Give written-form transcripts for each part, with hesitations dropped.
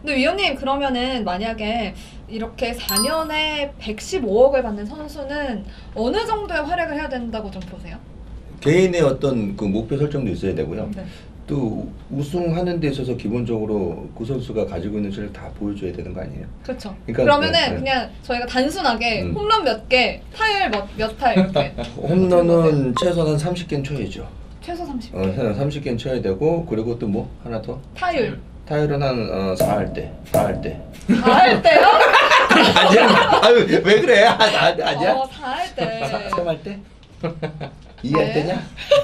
근데 위원님 그러면은 만약에 이렇게 4년에 115억을 받는 선수는 어느 정도의 활약을 해야 된다고 좀 보세요? 개인의 어떤 그 목표 설정도 있어야 되고요. 네. 또 우승하는 데 있어서 기본적으로 그 선수가 가지고 있는 실을 다 보여줘야 되는 거 아니에요? 그렇죠. 그러니까, 그러면은 그냥 저희가 단순하게 홈런 몇 개, 타율 몇 타 이렇게. 홈런은 최소한 한 30개는 쳐야죠. 최소 30개. 30개는 쳐야 되고, 그리고 또 뭐 하나 더? 타율. 타율은 한 4할 때. 4할 때. 4할 때요? 아니야? 아유, 왜 그래? 아니야? 4할 때. 3할 때? 2할 때냐?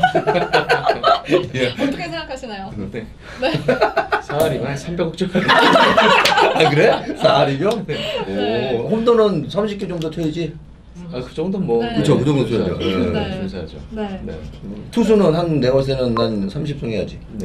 어떻게 생각하시나요? 네. 네. 4할이면 한 300억 쪽. 아 그래? 4할이면? 네. 오, 홈런은 30개 정도 쳐야지. 그 정도는 뭐. 네. 그쵸, 그 정도 쳐야죠. 네. 준수하죠. 네. 네. 투수는 한 내가 봤을 때는 난 30승 해야지. 네.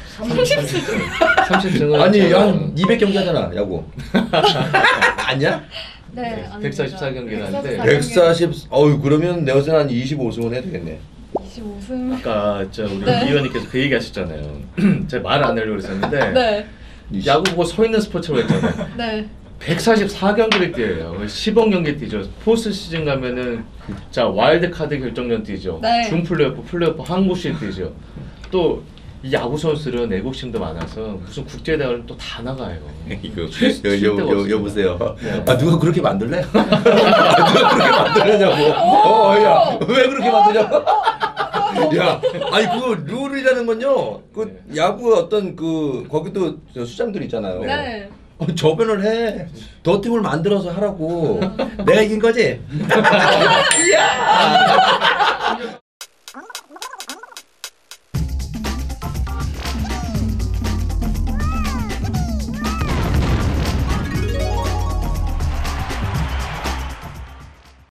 30승은 아니 한 200경기 하잖아 야구. 아니야? 네. 144경기는 하는데 140. 어유 그러면 내가 봤을 때는 한 25승은 해야 되겠네. 25승. 아까 우리 네. 위원님께서 그 얘기 하셨잖아요. 제가 말을 안 하려고 그랬었는데 네. 야구 보고 서 있는 스포츠라고 했잖아요. 네. 144경기를 뛰어요. 10억 경기 뛰죠. 포스트 시즌 가면은 자 와일드 카드 결정전 뛰죠. 네. 준 플레이오프 한국 시즌 뛰죠. 또 이 야구 선수들은 애국심도 많아서 무슨 국제 대회는 또 다 나가요. 이거 여보세요. 네. 아 누가 그렇게 만들래? 누가 그렇게 만들려냐고. 야, 왜 그렇게 만드냐고. 야, 아니 그거 룰이라는 건요. 그 네. 야구 어떤 그 거기도 수장들 있잖아요. 네. 저변을 해. 더 팀을 만들어서 하라고. 내가 이긴 거지? 이야!